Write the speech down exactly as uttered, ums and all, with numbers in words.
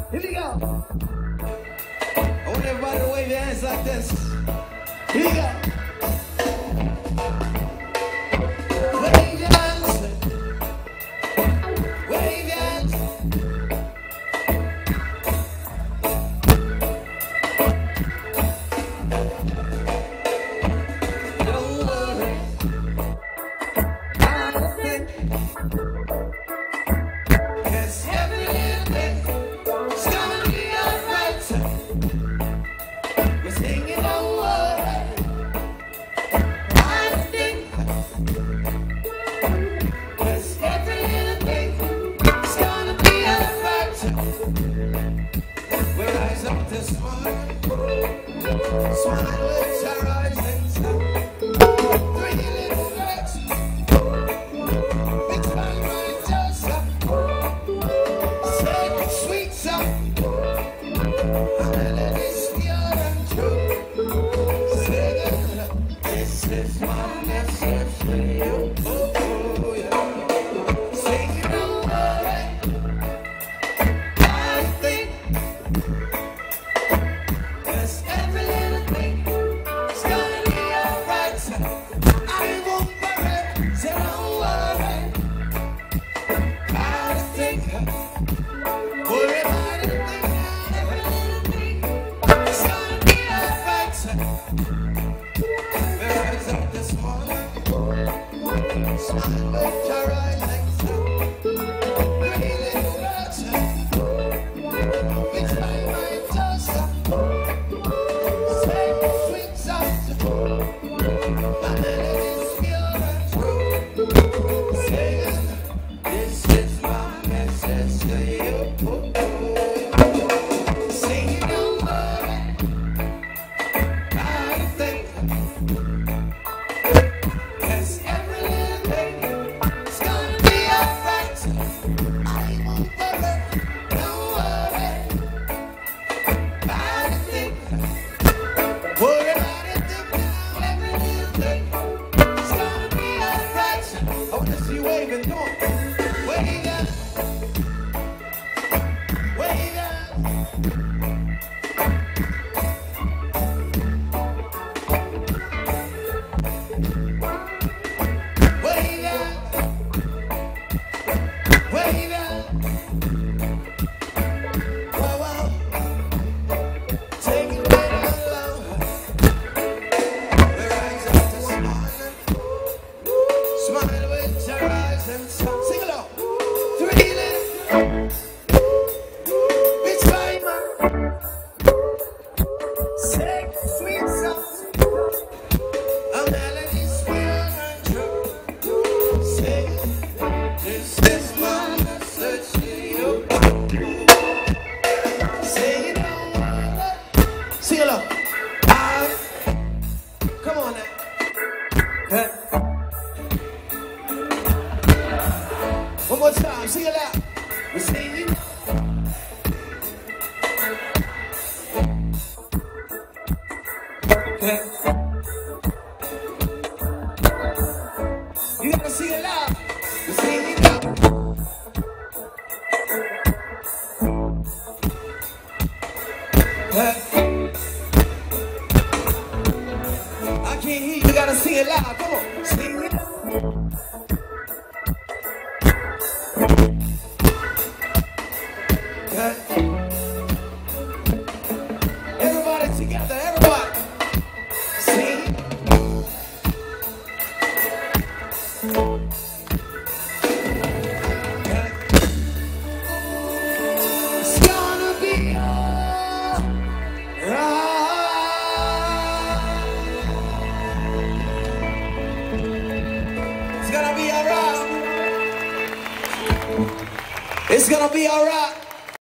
Here we go. I want everybody to wave your hands like this. Here we go. Wave your hands. Wave your hands. Don't worry. Not a thing. 'Cause every little thing is gonna be alright. We're singing don't worry. Not a thing. 'Cause every little thing is gonna be alright. We rise up this morning, smile with our eyes and sun. Three little birds, it's my mind just up. Say sweet song, melodies pure and true. Singing, this is my message to you. Oh, oh, yeah. Singing don't worry. I think 'cause every little thing is gonna be alright. I won't worry, say don't worry. I think, worry about anything, every little thing is gonna be alright. We rise up this morning, smile with our eyes and sun. Three little birds, which my mind just up. Sing sweet songs, my melodies pure and true. Singing, this is my message to you. Singing don't worry. I think 'cause every little thing is gonna be alright. I won't worry, don't worry. I think, worry about it now. Every little thing is gonna be alright. I wanna see you waving, come on. Wave up, wave up. Wave up, wave up. Whoa, whoa. Take it right along. We rise up this morning, smile with our eyes and sun. Sing along. Three little, it's my mind. Sing sweet songs, a melody's pure and true. Sing, this is my message to you. Sing it don't worry. Sing along. I, come on now. Huh? One more time, sing it loud. We're singing. Huh? You gotta sing it loud. We're singing now. Huh? I can't hear you. You gotta sing it loud. Come on, sing it. Huh? Everybody together, everybody. Sing. Huh? It's gonna be alright. It's gonna be alright. It's gonna be alright.